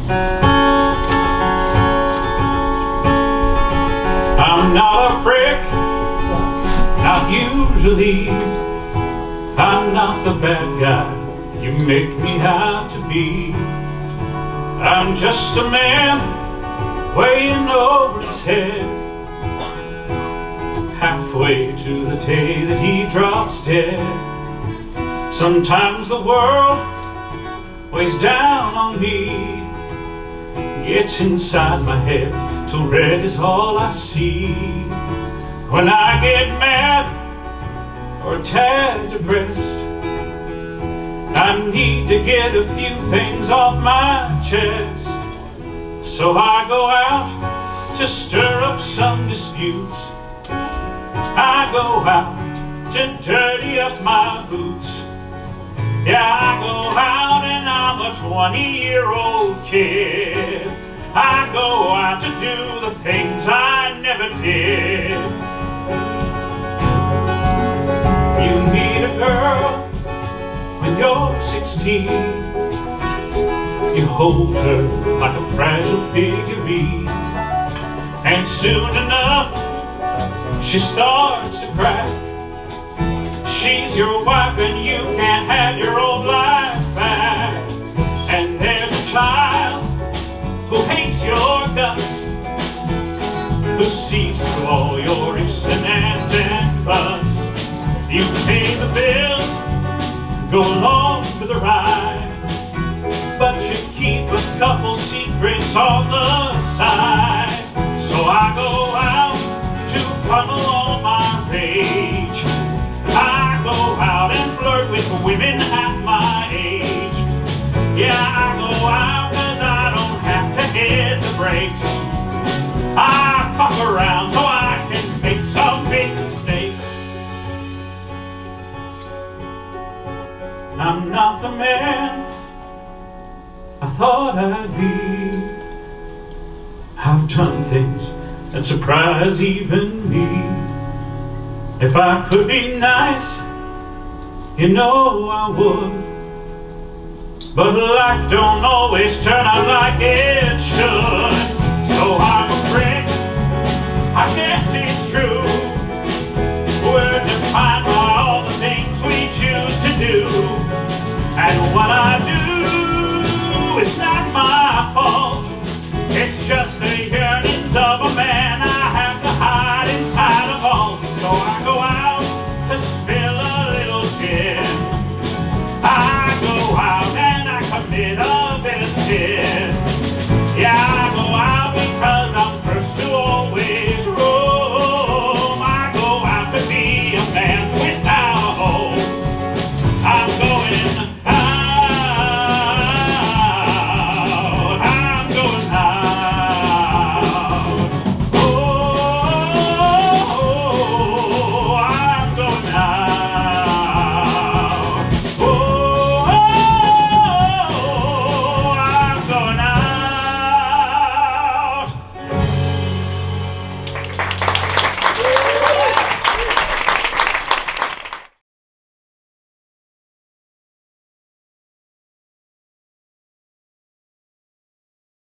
I'm not a prick, not usually. I'm not the bad guy you make me out to be. I'm just a man weighing over his head, halfway to the day that he drops dead. Sometimes the world weighs down on me, gets inside my head till red is all I see. When I get mad or a tad depressed, I need to get a few things off my chest. So I go out to stir up some disputes. I go out to dirty up my boots. Yeah, I go out and I'm a 20-year-old kid. I go out to do the things I never did. You meet a girl when you're 16. You hold her like a fragile figurine, and soon enough she starts to cry. She's your wife and you can't have your old life back. And there's a child who hates your guts, who sees through all your ifs and ands and buts. You pay the bills, go along for the ride, but you keep a couple secrets on the side. So I go out to funnel all my rage. I go out and flirt with women at my age. Yeah, I go out cause I don't have to hit the brakes. I fuck around so I can make some big mistakes. I'm not the man I thought I'd be. I've done things that surprise even me. If I could be nice, you know I would. But life don't always turn out like it should. So I